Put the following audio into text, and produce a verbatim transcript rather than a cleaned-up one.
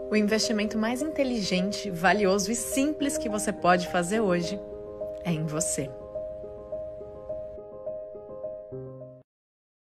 O investimento mais inteligente, valioso e simples que você pode fazer hoje é em você.